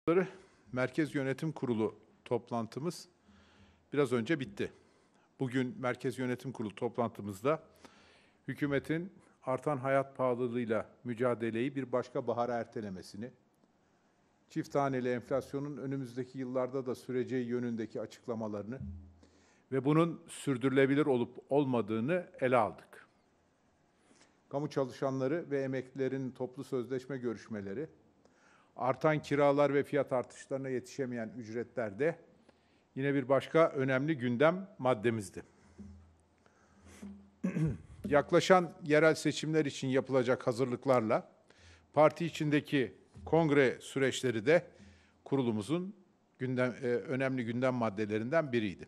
Merkez Yönetim Kurulu toplantımız biraz önce bitti. Bugün Merkez Yönetim Kurulu toplantımızda hükümetin artan hayat pahalılığıyla mücadeleyi bir başka bahara ertelemesini, çift haneli enflasyonun önümüzdeki yıllarda da süreceği yönündeki açıklamalarını ve bunun sürdürülebilir olup olmadığını ele aldık. Kamu çalışanları ve emeklilerin toplu sözleşme görüşmeleri, artan kiralar ve fiyat artışlarına yetişemeyen ücretler de yine bir başka önemli gündem maddemizdi. Yaklaşan yerel seçimler için yapılacak hazırlıklarla parti içindeki kongre süreçleri de kurulumuzun önemli gündem maddelerinden biriydi.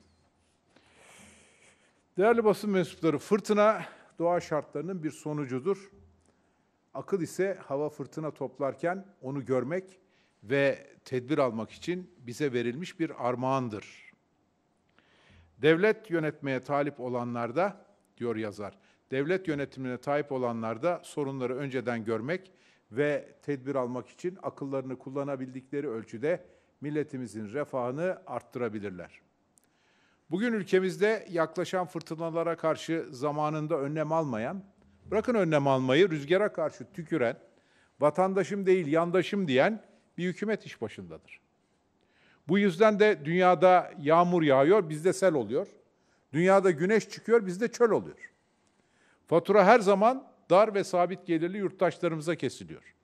Değerli basın mensupları, fırtına doğa şartlarının bir sonucudur. Akıl ise hava fırtına toplarken onu görmek ve tedbir almak için bize verilmiş bir armağandır. Devlet yönetmeye talip olanlarda, diyor yazar, devlet yönetimine talip olanlarda sorunları önceden görmek ve tedbir almak için akıllarını kullanabildikleri ölçüde milletimizin refahını arttırabilirler. Bugün ülkemizde yaklaşan fırtınalara karşı zamanında önlem almayan, bırakın önlem almayı, rüzgara karşı tüküren, vatandaşım değil yandaşım diyen bir hükümet iş başındadır. Bu yüzden de dünyada yağmur yağıyor, bizde sel oluyor. Dünyada güneş çıkıyor, bizde çöl oluyor. Fatura her zaman dar ve sabit gelirli yurttaşlarımıza kesiliyor.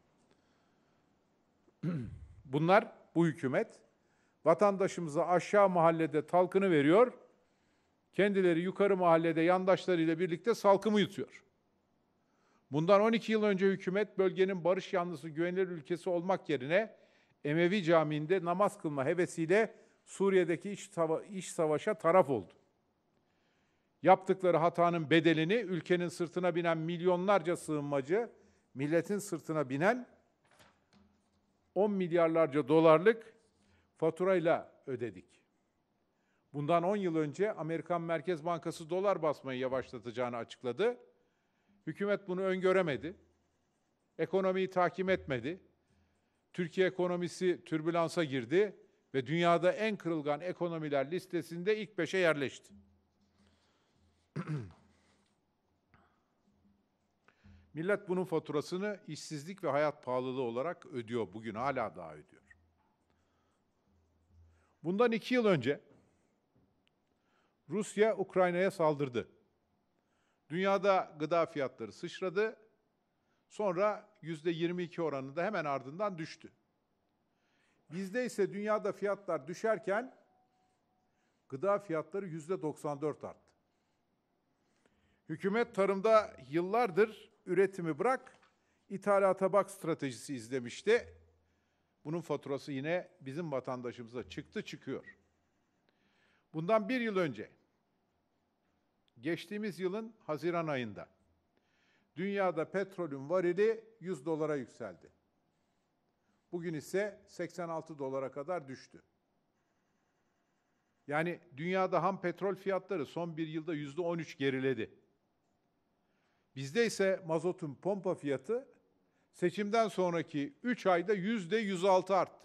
Bu hükümet vatandaşımıza aşağı mahallede talkını veriyor, kendileri yukarı mahallede yandaşlarıyla birlikte salkımı yutuyor. Bundan 12 yıl önce hükümet bölgenin barış yanlısı güvenilir ülkesi olmak yerine Emevi Camii'nde namaz kılma hevesiyle Suriye'deki iç savaşa taraf oldu. Yaptıkları hatanın bedelini ülkenin sırtına binen milyonlarca sığınmacı, milletin sırtına binen 10 milyarlarca dolarlık faturayla ödedik. Bundan 10 yıl önce Amerikan Merkez Bankası dolar basmayı yavaşlatacağını açıkladı. Hükümet bunu öngöremedi. Ekonomiyi takip etmedi. Türkiye ekonomisi türbülansa girdi ve dünyada en kırılgan ekonomiler listesinde ilk 5'e yerleşti. Millet bunun faturasını işsizlik ve hayat pahalılığı olarak ödüyor. Bugün hala daha ödüyor. Bundan 2 yıl önce Rusya Ukrayna'ya saldırdı. Dünyada gıda fiyatları sıçradı. Sonra %22 oranında hemen ardından düştü. Bizde ise dünyada fiyatlar düşerken gıda fiyatları %94 arttı. Hükümet tarımda yıllardır üretimi bırak, ithalata bak stratejisi izlemişti. Bunun faturası yine bizim vatandaşımıza çıkıyor. Bundan 1 yıl önce, geçtiğimiz yılın Haziran ayında, dünyada petrolün varili 100 dolara yükseldi. Bugün ise 86 dolara kadar düştü. Yani dünyada ham petrol fiyatları son 1 yılda %13 geriledi. Bizde ise mazotun pompa fiyatı seçimden sonraki 3 ayda %106 arttı.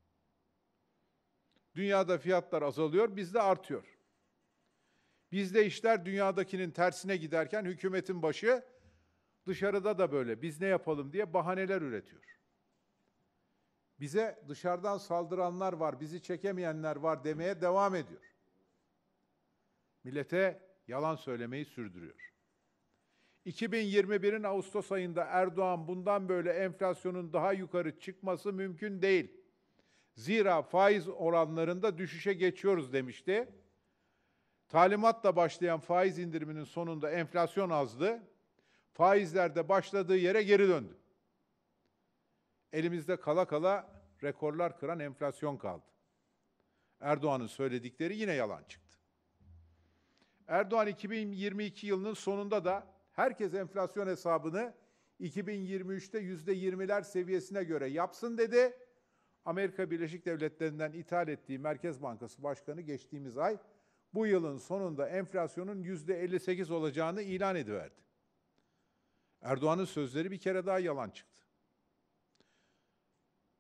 Dünyada fiyatlar azalıyor, bizde artıyor. Bizde işler dünyadakinin tersine giderken hükümetin başı dışarıda da böyle, biz ne yapalım diye bahaneler üretiyor. Bize dışarıdan saldıranlar var, bizi çekemeyenler var demeye devam ediyor. Millete yalan söylemeyi sürdürüyor. 2021'in Ağustos ayında Erdoğan bundan böyle enflasyonun daha yukarı çıkması mümkün değil. Zira faiz oranlarında düşüşe geçiyoruz demişti. Talimatla başlayan faiz indiriminin sonunda enflasyon azdı. Faizler de başladığı yere geri döndü. Elimizde kala kala rekorlar kıran enflasyon kaldı. Erdoğan'ın söyledikleri yine yalan çıktı. Erdoğan 2022 yılının sonunda da herkes enflasyon hesabını 2023'te %20'ler seviyesine göre yapsın dedi. Amerika Birleşik Devletleri'nden ithal ettiği Merkez Bankası Başkanı geçtiğimiz ay bu yılın sonunda enflasyonun %58 olacağını ilan ediverdi. Erdoğan'ın sözleri bir kere daha yalan çıktı.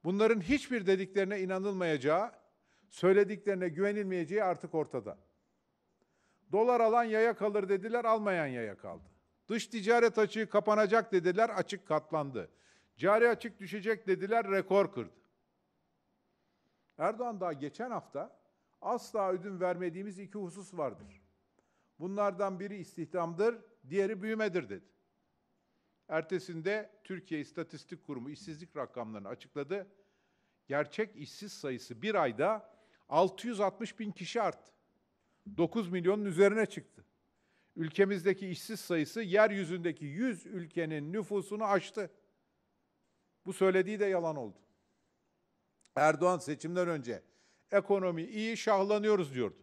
Bunların hiçbir dediklerine inanılmayacağı, söylediklerine güvenilmeyeceği artık ortada. Dolar alan yaya kalır dediler, almayan yaya kaldı. Dış ticaret açığı kapanacak dediler, açık katlandı. Cari açık düşecek dediler, rekor kırdı. Erdoğan daha geçen hafta asla ödün vermediğimiz iki husus vardır. Bunlardan biri istihdamdır, diğeri büyümedir dedi. Ertesinde Türkiye İstatistik Kurumu işsizlik rakamlarını açıkladı. Gerçek işsiz sayısı bir ayda 660 bin kişi arttı. 9 milyonun üzerine çıktı. Ülkemizdeki işsiz sayısı yeryüzündeki 100 ülkenin nüfusunu aştı. Bu söylediği de yalan oldu. Erdoğan seçimden önce ekonomi iyi, şahlanıyoruz diyordu.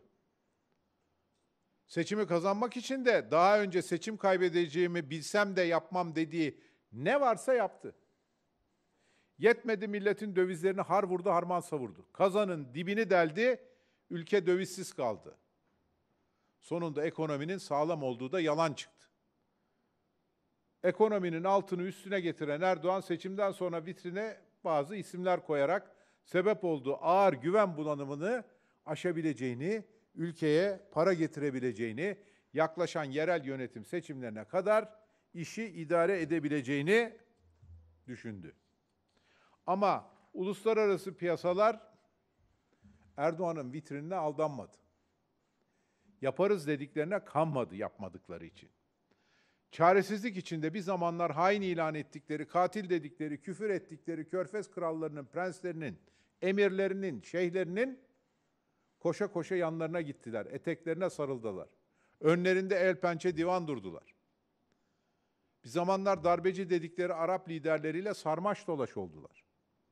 Seçimi kazanmak için de daha önce seçim kaybedeceğimi bilsem de yapmam dediği ne varsa yaptı. Yetmedi, milletin dövizlerini har vurdu, harman savurdu. Kazanın dibini deldi, ülke dövizsiz kaldı. Sonunda ekonominin sağlam olduğu da yalan çıktı. Ekonominin altını üstüne getiren Erdoğan seçimden sonra vitrine bazı isimler koyarak sebep olduğu ağır güven bulanımını aşabileceğini, ülkeye para getirebileceğini, yaklaşan yerel yönetim seçimlerine kadar işi idare edebileceğini düşündü. Ama uluslararası piyasalar Erdoğan'ın vitrinine aldanmadı. Yaparız dediklerine kanmadı yapmadıkları için. Çaresizlik içinde bir zamanlar hain ilan ettikleri, katil dedikleri, küfür ettikleri Körfez krallarının, prenslerinin, emirlerinin, şeyhlerinin koşa koşa yanlarına gittiler, eteklerine sarıldılar. Önlerinde el pençe divan durdular. Bir zamanlar darbeci dedikleri Arap liderleriyle sarmaş dolaş oldular.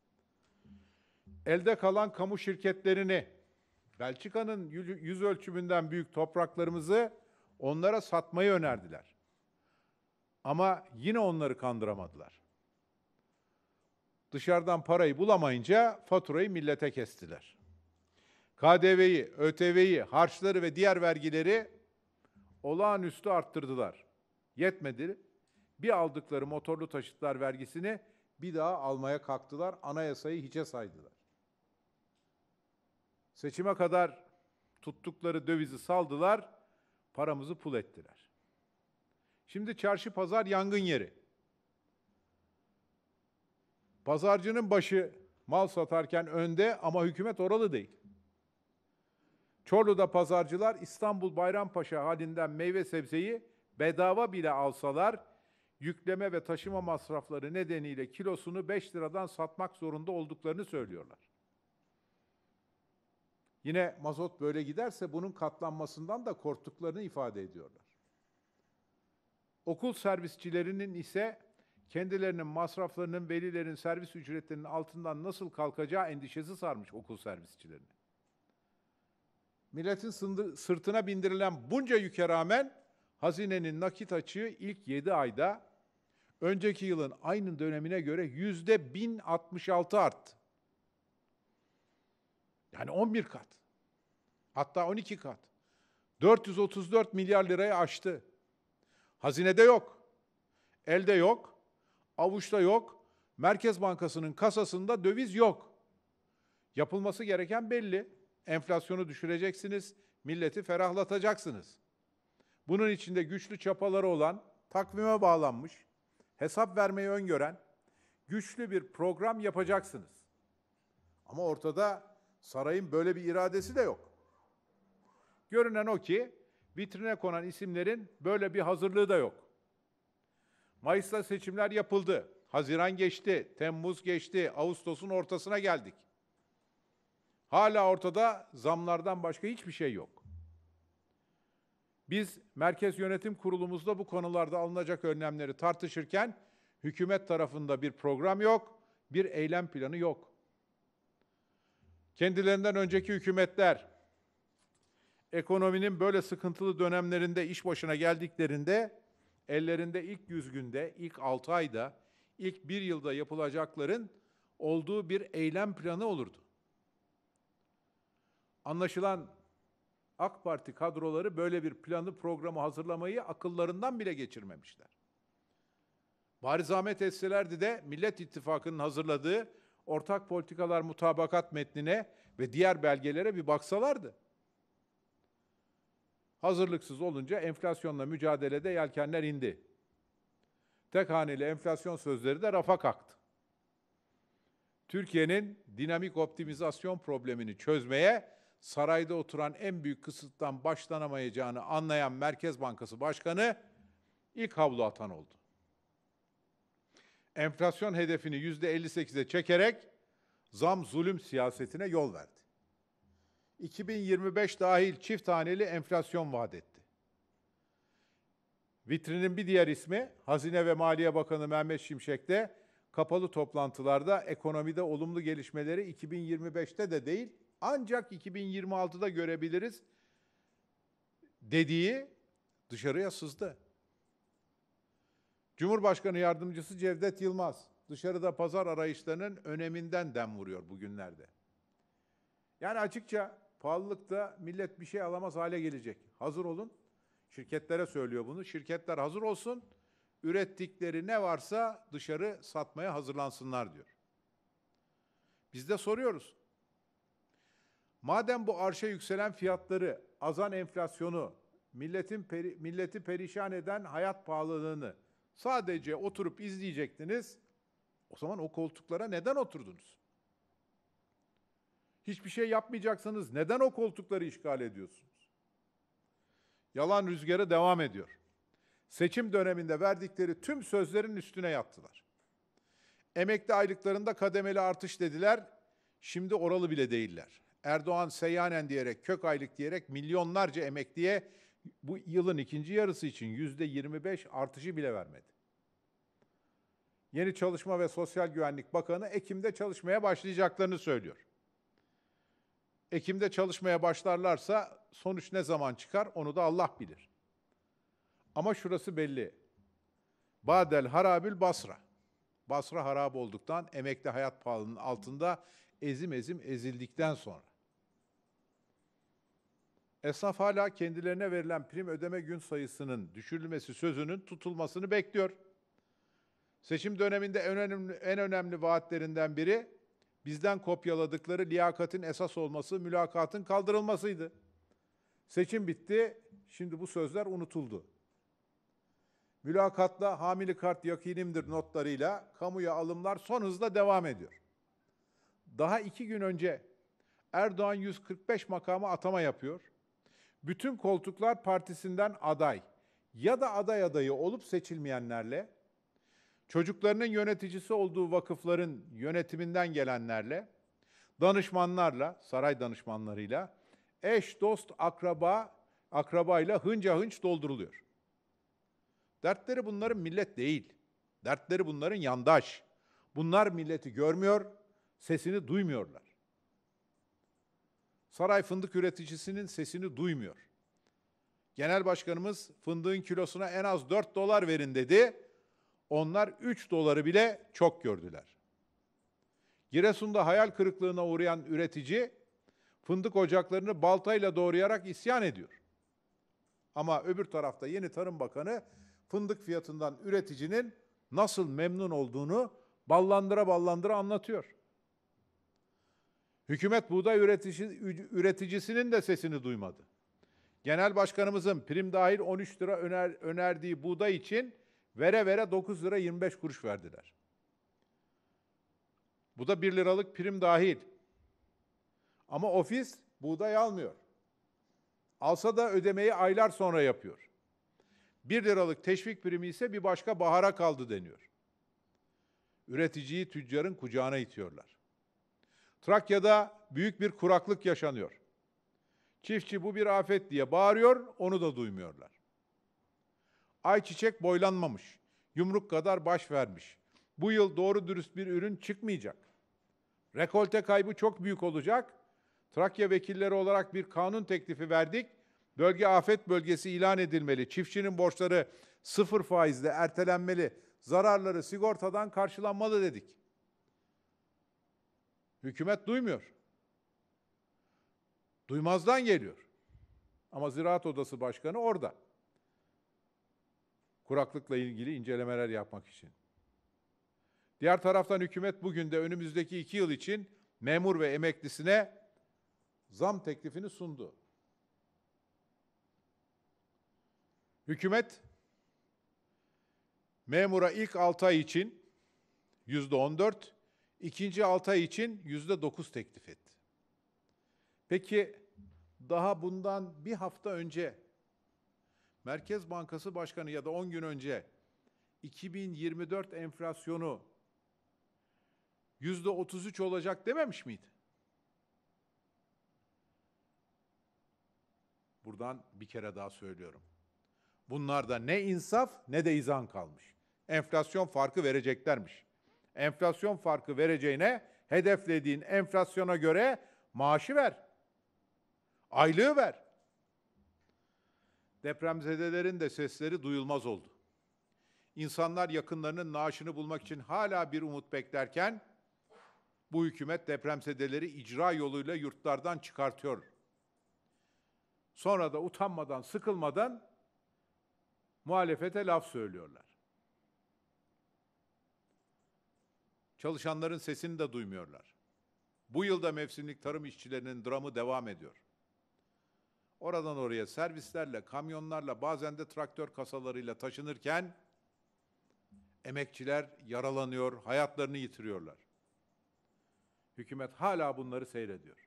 Elde kalan kamu şirketlerini, Belçika'nın yüz ölçümünden büyük topraklarımızı onlara satmayı önerdiler. Ama yine onları kandıramadılar. Dışarıdan parayı bulamayınca faturayı millete kestiler. KDV'yi, ÖTV'yi, harçları ve diğer vergileri olağanüstü arttırdılar. Yetmedi, bir aldıkları motorlu taşıtlar vergisini bir daha almaya kalktılar, anayasayı hiçe saydılar. Seçime kadar tuttukları dövizi saldılar, paramızı pul ettiler. Şimdi çarşı pazar yangın yeri. Pazarcının başı mal satarken önde ama hükümet oralı değil. Çorlu'da pazarcılar İstanbul Bayrampaşa halinden meyve sebzeyi bedava bile alsalar, yükleme ve taşıma masrafları nedeniyle kilosunu 5 liradan satmak zorunda olduklarını söylüyorlar. Yine mazot böyle giderse bunun katlanmasından da korktuklarını ifade ediyorlar. Okul servisçilerinin ise kendilerinin masraflarının, velilerin servis ücretlerinin altından nasıl kalkacağı endişesi sarmış okul servisçilerini. Milletin sırtına bindirilen bunca yüke rağmen hazinenin nakit açığı ilk 7 ayda önceki yılın aynı dönemine göre %1066 arttı. Yani 11 kat. Hatta 12 kat. 434 milyar lirayı aştı. Hazinede yok. Elde yok. Avuçta yok. Merkez Bankası'nın kasasında döviz yok. Yapılması gereken belli. Enflasyonu düşüreceksiniz, milleti ferahlatacaksınız. Bunun içinde güçlü çapaları olan, takvime bağlanmış, hesap vermeyi öngören, güçlü bir program yapacaksınız. Ama ortada sarayın böyle bir iradesi de yok. Görünen o ki, vitrine konan isimlerin böyle bir hazırlığı da yok. Mayıs'ta seçimler yapıldı. Haziran geçti, Temmuz geçti, Ağustos'un ortasına geldik. Hala ortada zamlardan başka hiçbir şey yok. Biz Merkez Yönetim Kurulumuzda bu konularda alınacak önlemleri tartışırken hükümet tarafında bir program yok, bir eylem planı yok. Kendilerinden önceki hükümetler ekonominin böyle sıkıntılı dönemlerinde iş başına geldiklerinde ellerinde ilk 100 günde, ilk 6 ayda, ilk 1 yılda yapılacakların olduğu bir eylem planı olurdu. Anlaşılan AK Parti kadroları böyle bir planı, programı hazırlamayı akıllarından bile geçirmemişler. Bari zahmet etselerdi de Millet İttifakı'nın hazırladığı ortak politikalar mutabakat metnine ve diğer belgelere bir baksalardı. Hazırlıksız olunca enflasyonla mücadelede yelkenler indi. Tek haneli enflasyon sözleri de rafa kalktı. Türkiye'nin dinamik optimizasyon problemini çözmeye sarayda oturan en büyük kısıttan başlanamayacağını anlayan Merkez Bankası Başkanı ilk havlu atan oldu. Enflasyon hedefini %58'e çekerek zam zulüm siyasetine yol verdi. 2025 dahil çift haneli enflasyon vaat etti. Vitrinin bir diğer ismi Hazine ve Maliye Bakanı Mehmet Şimşek de kapalı toplantılarda ekonomide olumlu gelişmeleri 2025'te de değil ancak 2026'da görebiliriz dediği dışarıya sızdı. Cumhurbaşkanı Yardımcısı Cevdet Yılmaz dışarıda pazar arayışlarının öneminden dem vuruyor bugünlerde. Yani açıkça pahalılıkta millet bir şey alamaz hale gelecek. Hazır olun. Şirketlere söylüyor bunu. Şirketler hazır olsun. Ürettikleri ne varsa dışarı satmaya hazırlansınlar diyor. Biz de soruyoruz. Madem bu arşa yükselen fiyatları, azan enflasyonu, milleti perişan eden hayat pahalılığını sadece oturup izleyecektiniz, o zaman o koltuklara neden oturdunuz? Hiçbir şey yapmayacaksanız neden o koltukları işgal ediyorsunuz? Yalan rüzgarı devam ediyor. Seçim döneminde verdikleri tüm sözlerin üstüne yattılar. Emekli aylıklarında kademeli artış dediler, şimdi oralı bile değiller. Erdoğan seyyanen diyerek, kök aylık diyerek milyonlarca emekliye bu yılın ikinci yarısı için %25 artışı bile vermedi. Yeni Çalışma ve Sosyal Güvenlik Bakanı Ekim'de çalışmaya başlayacaklarını söylüyor. Ekim'de çalışmaya başlarlarsa sonuç ne zaman çıkar onu da Allah bilir. Ama şurası belli. Badel harabül Basra. Basra harap olduktan, emekli hayat pahalılığının altında ezim ezim ezildikten sonra. Esnaf hala kendilerine verilen prim ödeme gün sayısının düşürülmesi sözünün tutulmasını bekliyor. Seçim döneminde en önemli vaatlerinden biri bizden kopyaladıkları liyakatin esas olması, mülakatın kaldırılmasıydı. Seçim bitti, şimdi bu sözler unutuldu. Mülakatla hamili kart yakinimdir notlarıyla kamuya alımlar son hızla devam ediyor. Daha 2 gün önce Erdoğan 145 makama atama yapıyor. Bütün koltuklar partisinden aday ya da aday adayı olup seçilmeyenlerle, çocuklarının yöneticisi olduğu vakıfların yönetiminden gelenlerle, danışmanlarla, saray danışmanlarıyla, eş, dost, akrabayla hınca hınç dolduruluyor. Dertleri bunların millet değil. Dertleri bunların yandaş. Bunlar milleti görmüyor, sesini duymuyorlar. Saray fındık üreticisinin sesini duymuyor. Genel başkanımız fındığın kilosuna en az 4 dolar verin dedi. Onlar 3 doları bile çok gördüler. Giresun'da hayal kırıklığına uğrayan üretici fındık ocaklarını baltayla doğrayarak isyan ediyor. Ama öbür tarafta yeni Tarım Bakanı fındık fiyatından üreticinin nasıl memnun olduğunu ballandıra ballandıra anlatıyor. Hükümet buğday üreticisinin de sesini duymadı. Genel başkanımızın prim dahil 13 lira önerdiği buğday için vere vere 9 lira 25 kuruş verdiler. Bu da 1 liralık prim dahil. Ama ofis buğday almıyor. Alsa da ödemeyi aylar sonra yapıyor. 1 liralık teşvik primi ise bir başka bahara kaldı deniyor. Üreticiyi tüccarın kucağına itiyorlar. Trakya'da büyük bir kuraklık yaşanıyor. Çiftçi bu bir afet diye bağırıyor, onu da duymuyorlar. Ayçiçek boylanmamış, yumruk kadar baş vermiş. Bu yıl doğru dürüst bir ürün çıkmayacak. Rekolte kaybı çok büyük olacak. Trakya vekilleri olarak bir kanun teklifi verdik. Bölge afet bölgesi ilan edilmeli. Çiftçinin borçları 0 faizle ertelenmeli. Zararları sigortadan karşılanmalı dedik. Hükümet duymuyor. Duymazdan geliyor. Ama Ziraat Odası Başkanı orada. Kuraklıkla ilgili incelemeler yapmak için. Diğer taraftan hükümet bugün de önümüzdeki 2 yıl için memur ve emeklisine zam teklifini sundu. Hükümet memura ilk 6 ay için %14, ikinci 6 ay için %9 teklif etti. Peki daha bundan bir hafta önce Merkez Bankası Başkanı ya da 10 gün önce 2024 enflasyonu %33 olacak dememiş miydi? Buradan bir kere daha söylüyorum. Bunlarda ne insaf ne de izan kalmış. Enflasyon farkı vereceklermiş. Enflasyon farkı vereceğine hedeflediğin enflasyona göre maaşı ver. Aylığı ver. Depremzedelerin de sesleri duyulmaz oldu. İnsanlar yakınlarının naaşını bulmak için hala bir umut beklerken bu hükümet depremzedeleri icra yoluyla yurtlardan çıkartıyor. Sonra da utanmadan, sıkılmadan muhalefete laf söylüyorlar. Çalışanların sesini de duymuyorlar. Bu yılda mevsimlik tarım işçilerinin dramı devam ediyor. Oradan oraya servislerle, kamyonlarla, bazen de traktör kasalarıyla taşınırken emekçiler yaralanıyor, hayatlarını yitiriyorlar. Hükümet hala bunları seyrediyor.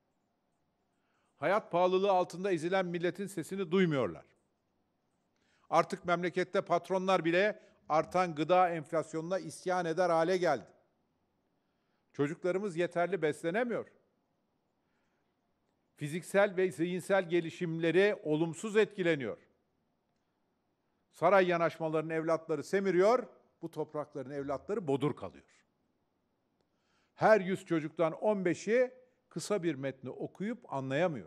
Hayat pahalılığı altında ezilen milletin sesini duymuyorlar. Artık memlekette patronlar bile artan gıda enflasyonuna isyan eder hale geldi. Çocuklarımız yeterli beslenemiyor. Fiziksel ve zihinsel gelişimleri olumsuz etkileniyor. Saray yanaşmalarının evlatları semiriyor, bu toprakların evlatları bodur kalıyor. Her 100 çocuktan 15'i kısa bir metni okuyup anlayamıyor.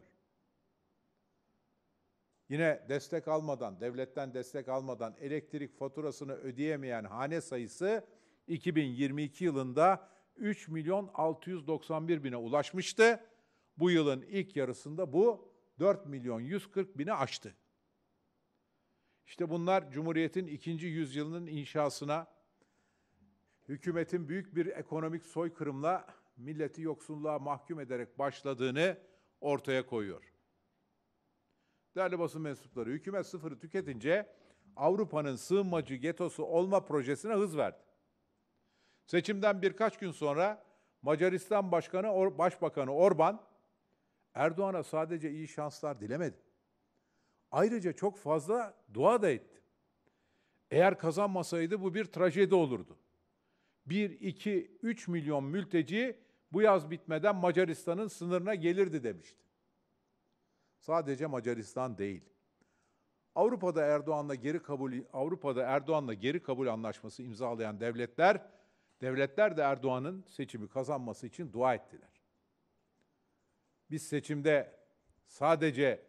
Yine destek almadan, devletten destek almadan elektrik faturasını ödeyemeyen hane sayısı 2022 yılında 3.691.000'e ulaşmıştı. Bu yılın ilk yarısında bu 4.140.000'i aştı. İşte bunlar Cumhuriyet'in 2. yüzyılının inşasına, hükümetin büyük bir ekonomik soykırımla milleti yoksulluğa mahkum ederek başladığını ortaya koyuyor. Değerli basın mensupları, hükümet sıfırı tüketince Avrupa'nın sığınmacı getosu olma projesine hız verdi. Seçimden birkaç gün sonra Macaristan Başbakanı Orban, Erdoğan'a sadece iyi şanslar dilemedi. Ayrıca çok fazla dua da etti. Eğer kazanmasaydı bu bir trajedi olurdu. 1, 2, 3 milyon mülteci bu yaz bitmeden Macaristan'ın sınırına gelirdi demişti. Sadece Macaristan değil. Avrupa'da Erdoğan'la geri kabul anlaşması imzalayan devletler de Erdoğan'ın seçimi kazanması için dua ettiler. Biz seçimde sadece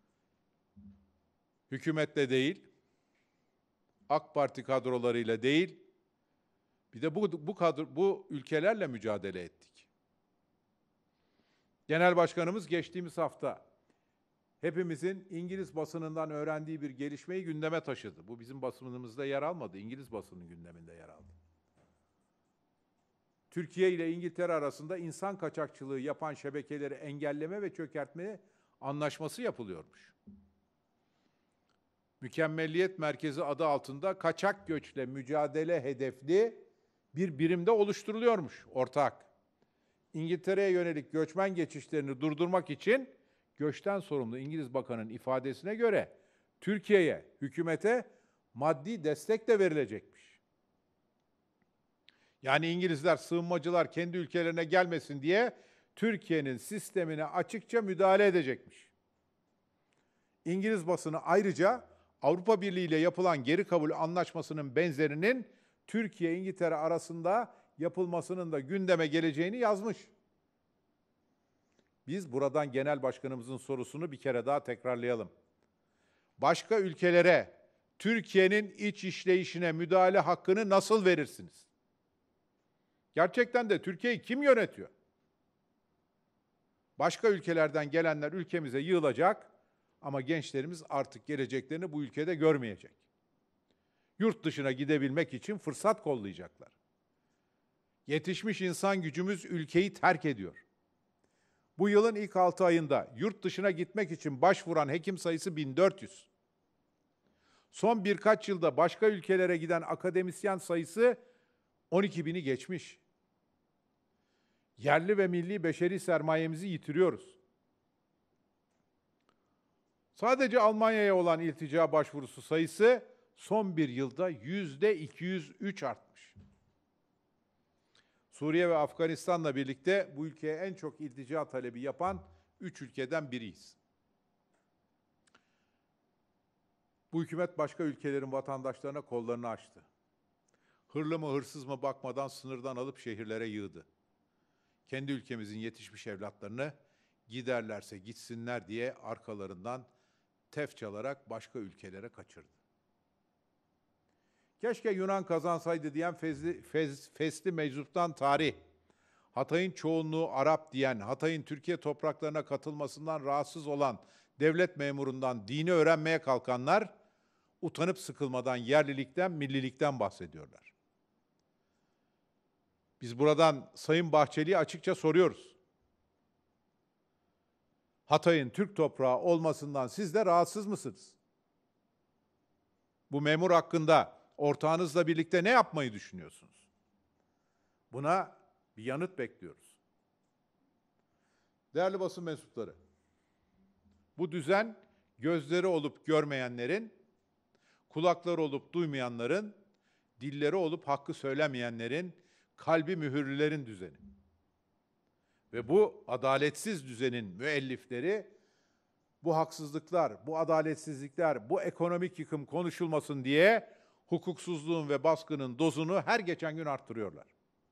hükümetle değil, AK Parti kadrolarıyla değil, bir de bu ülkelerle mücadele ettik. Genel Başkanımız geçtiğimiz hafta hepimizin İngiliz basınından öğrendiği bir gelişmeyi gündeme taşıdı. Bu bizim basınımızda yer almadı, İngiliz basının gündeminde yer aldı. Türkiye ile İngiltere arasında insan kaçakçılığı yapan şebekeleri engelleme ve çökertme anlaşması yapılıyormuş. Mükemmelliyet Merkezi adı altında kaçak göçle mücadele hedefli bir birimde oluşturuluyormuş ortak. İngiltere'ye yönelik göçmen geçişlerini durdurmak için göçten sorumlu İngiliz Bakanı'nın ifadesine göre Türkiye'ye, hükümete maddi destek de verilecekmiş. Yani İngilizler, sığınmacılar kendi ülkelerine gelmesin diye Türkiye'nin sistemine açıkça müdahale edecekmiş. İngiliz basını ayrıca Avrupa Birliği ile yapılan geri kabul anlaşmasının benzerinin Türkiye-İngiltere arasında yapılmasının da gündeme geleceğini yazmış. Biz buradan Genel Başkanımızın sorusunu bir kere daha tekrarlayalım. Başka ülkelere Türkiye'nin iç işleyişine müdahale hakkını nasıl verirsiniz? Gerçekten de Türkiye'yi kim yönetiyor? Başka ülkelerden gelenler ülkemize yığılacak ama gençlerimiz artık geleceklerini bu ülkede görmeyecek. Yurt dışına gidebilmek için fırsat kollayacaklar. Yetişmiş insan gücümüz ülkeyi terk ediyor. Bu yılın ilk 6 ayında yurt dışına gitmek için başvuran hekim sayısı 1400. Son birkaç yılda başka ülkelere giden akademisyen sayısı 12.000'i geçmiş. Yerli ve milli beşeri sermayemizi yitiriyoruz. Sadece Almanya'ya olan iltica başvurusu sayısı son bir yılda %203 artmış. Suriye ve Afganistan'la birlikte bu ülkeye en çok iltica talebi yapan 3 ülkeden biriyiz. Bu hükümet başka ülkelerin vatandaşlarına kollarını açtı. Hırlı mı hırsız mı bakmadan sınırdan alıp şehirlere yığdı. Kendi ülkemizin yetişmiş evlatlarını giderlerse gitsinler diye arkalarından tef çalarak başka ülkelere kaçırdı. Keşke Yunan kazansaydı diyen fesli meczuptan tarih, Hatay'ın çoğunluğu Arap diyen, Hatay'ın Türkiye topraklarına katılmasından rahatsız olan devlet memurundan dini öğrenmeye kalkanlar, utanıp sıkılmadan yerlilikten, millilikten bahsediyorlar. Biz buradan Sayın Bahçeli'ye açıkça soruyoruz. Hatay'ın Türk toprağı olmasından siz de rahatsız mısınız? Bu memur hakkında ortağınızla birlikte ne yapmayı düşünüyorsunuz? Buna bir yanıt bekliyoruz. Değerli basın mensupları, bu düzen gözleri olup görmeyenlerin, kulakları olup duymayanların, dilleri olup hakkı söylemeyenlerin, kalbi mühürlülerin düzeni. Ve bu adaletsiz düzenin müellifleri, bu haksızlıklar, bu adaletsizlikler, bu ekonomik yıkım konuşulmasın diye hukuksuzluğun ve baskının dozunu her geçen gün arttırıyorlar.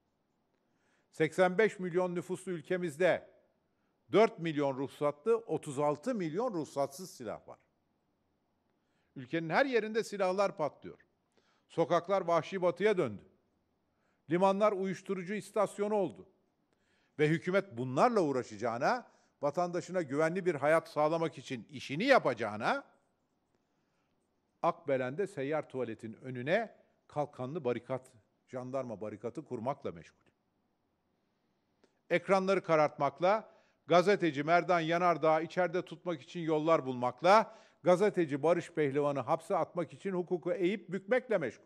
85 milyon nüfuslu ülkemizde 4 milyon ruhsatlı, 36 milyon ruhsatsız silah var. Ülkenin her yerinde silahlar patlıyor. Sokaklar vahşi batıya döndü. Limanlar uyuşturucu istasyonu oldu. Ve hükümet bunlarla uğraşacağına, vatandaşına güvenli bir hayat sağlamak için işini yapacağına, Akbelen'de seyyar tuvaletin önüne kalkanlı barikat, jandarma barikatı kurmakla meşgul. Ekranları karartmakla, gazeteci Merdan Yanardağ'ı içeride tutmak için yollar bulmakla, gazeteci Barış Pehlivan'ı hapse atmak için hukuku eğip bükmekle meşgul.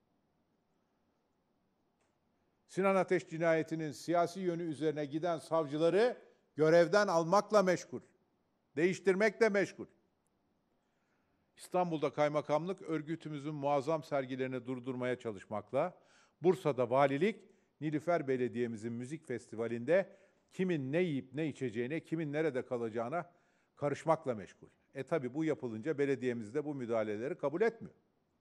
Sinan Ateş cinayetinin siyasi yönü üzerine giden savcıları görevden almakla meşgul, değiştirmekle meşgul. İstanbul'da kaymakamlık örgütümüzün muazzam sergilerini durdurmaya çalışmakla, Bursa'da valilik, Nilüfer Belediye'mizin müzik festivalinde kimin ne yiyip ne içeceğine, kimin nerede kalacağına karışmakla meşgul. Tabii bu yapılınca belediyemiz de bu müdahaleleri kabul etmiyor.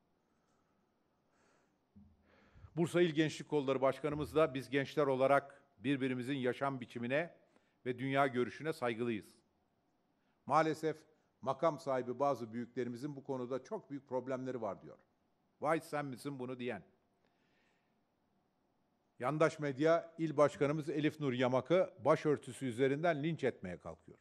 Bursa İl Gençlik Kolları Başkanımız da biz gençler olarak birbirimizin yaşam biçimine ve dünya görüşüne saygılıyız. Maalesef makam sahibi bazı büyüklerimizin bu konuda çok büyük problemleri var diyor. Vay sen misin bunu diyen? Yandaş medya İl Başkanımız Elif Nur Yamak'ı başörtüsü üzerinden linç etmeye kalkıyor.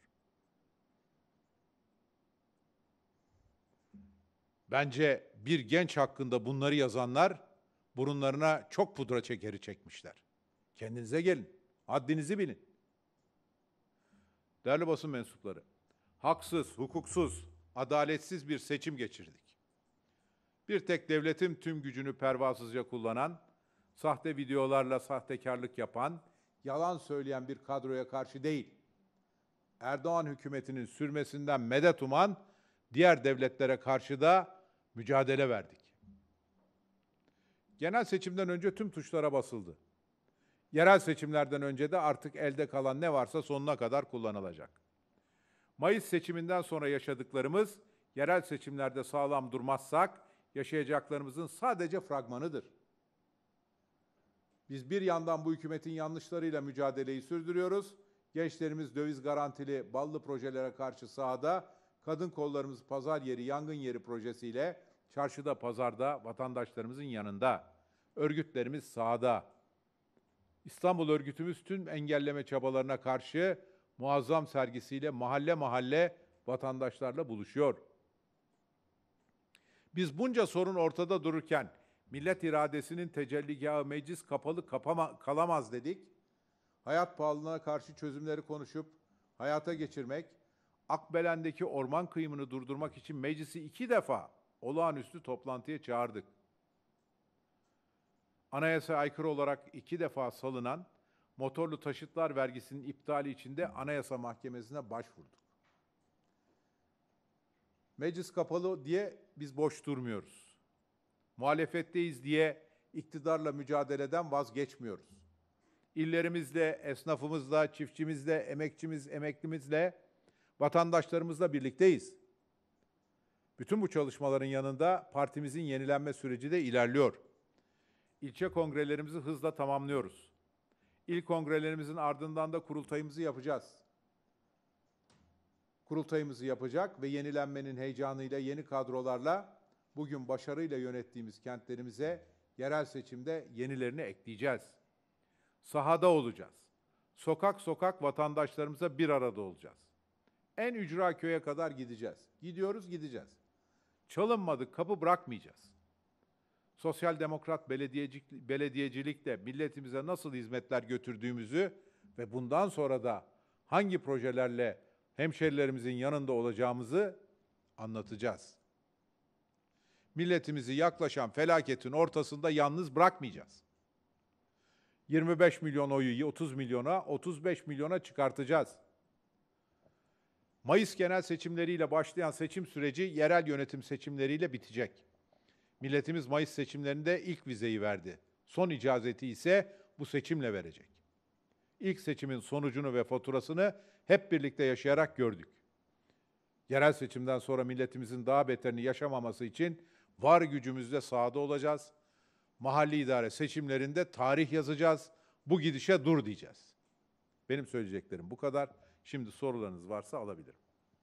Bence bir genç hakkında bunları yazanlar burunlarına çok pudra şekeri çekmişler. Kendinize gelin, haddinizi bilin. Değerli basın mensupları, haksız, hukuksuz, adaletsiz bir seçim geçirdik. Bir tek devletin tüm gücünü pervasızca kullanan, sahte videolarla sahtekarlık yapan, yalan söyleyen bir kadroya karşı değil, Erdoğan hükümetinin sürmesinden medet uman diğer devletlere karşı da mücadele verdik. Genel seçimden önce tüm tuşlara basıldı. Yerel seçimlerden önce de artık elde kalan ne varsa sonuna kadar kullanılacak. Mayıs seçiminden sonra yaşadıklarımız, yerel seçimlerde sağlam durmazsak yaşayacaklarımızın sadece fragmanıdır. Biz bir yandan bu hükümetin yanlışlarıyla mücadeleyi sürdürüyoruz. Gençlerimiz döviz garantili ballı projelere karşı sahada, kadın kollarımız pazar yeri, yangın yeri projesiyle çarşıda, pazarda vatandaşlarımızın yanında. Örgütlerimiz sahada. İstanbul örgütümüz tüm engelleme çabalarına karşı muazzam sergisiyle mahalle mahalle vatandaşlarla buluşuyor. Biz bunca sorun ortada dururken Millet iradesinin tecelligahı meclis kapalı kalamaz dedik. Hayat pahalılığına karşı çözümleri konuşup hayata geçirmek, Akbelen'deki orman kıyımını durdurmak için meclisi 2 defa olağanüstü toplantıya çağırdık. Anayasaya aykırı olarak 2 defa salınan motorlu taşıtlar vergisinin iptali için de Anayasa Mahkemesi'ne başvurduk. Meclis kapalı diye biz boş durmuyoruz. Muhalefetteyiz diye iktidarla mücadeleden vazgeçmiyoruz. İllerimizle, esnafımızla, çiftçimizle, emeklimizle, vatandaşlarımızla birlikteyiz. Bütün bu çalışmaların yanında partimizin yenilenme süreci de ilerliyor. İlçe kongrelerimizi hızla tamamlıyoruz. İl kongrelerimizin ardından da kurultayımızı yapacağız. Kurultayımızı yapacak ve yenilenmenin heyecanıyla, yeni kadrolarla bugün başarıyla yönettiğimiz kentlerimize yerel seçimde yenilerini ekleyeceğiz. Sahada olacağız. Sokak sokak vatandaşlarımıza bir arada olacağız. En ücra köye kadar gideceğiz. Gidiyoruz, gideceğiz. Çalınmadık kapı bırakmayacağız. Sosyal demokrat belediyecilikle milletimize nasıl hizmetler götürdüğümüzü ve bundan sonra da hangi projelerle hemşerilerimizin yanında olacağımızı anlatacağız. Milletimizi yaklaşan felaketin ortasında yalnız bırakmayacağız. 25 milyon oyu 30 milyona, 35 milyona çıkartacağız. Mayıs genel seçimleriyle başlayan seçim süreci yerel yönetim seçimleriyle bitecek. Milletimiz Mayıs seçimlerinde ilk vizeyi verdi. Son icazeti ise bu seçimle verecek. İlk seçimin sonucunu ve faturasını hep birlikte yaşayarak gördük. Yerel seçimden sonra milletimizin daha beterini yaşamaması için var gücümüzle sahada olacağız. Mahalli idare seçimlerinde tarih yazacağız. Bu gidişe dur diyeceğiz. Benim söyleyeceklerim bu kadar. Şimdi sorularınız varsa alabilirim.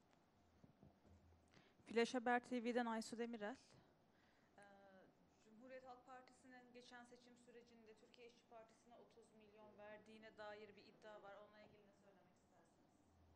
Flash Haber TV'den Aysu Demirel. Cumhuriyet Halk Partisi'nin geçen seçim sürecinde Türkiye İşçi Partisi'ne 30 milyon verdiğine dair bir iddia var. Onunla ilgili ne söylemek istersiniz?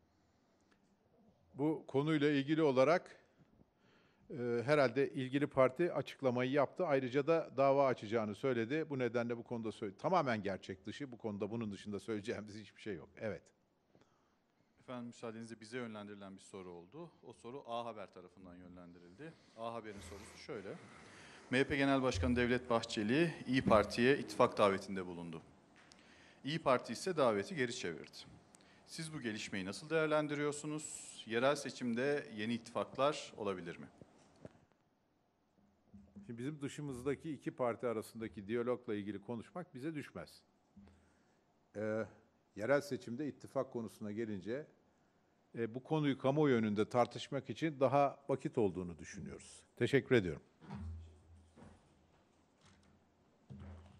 Bu konuyla ilgili olarak herhalde ilgili parti açıklamayı yaptı. Ayrıca da dava açacağını söyledi. Bu nedenle bu konuda tamamen gerçek dışı. Bu konuda bunun dışında söyleyeceğimiz hiçbir şey yok. Evet. Efendim müsaadenizle bize yönlendirilen bir soru oldu. O soru A Haber tarafından yönlendirildi. A Haber'in sorusu şöyle. MHP Genel Başkanı Devlet Bahçeli İYİ Parti'ye ittifak davetinde bulundu. İYİ Parti ise daveti geri çevirdi. Siz bu gelişmeyi nasıl değerlendiriyorsunuz? Yerel seçimde yeni ittifaklar olabilir mi? Şimdi bizim dışımızdaki iki parti arasındaki diyalogla ilgili konuşmak bize düşmez. Yerel seçimde ittifak konusuna gelince bu konuyu kamuoyu önünde tartışmak için daha vakit olduğunu düşünüyoruz. Teşekkür ediyorum.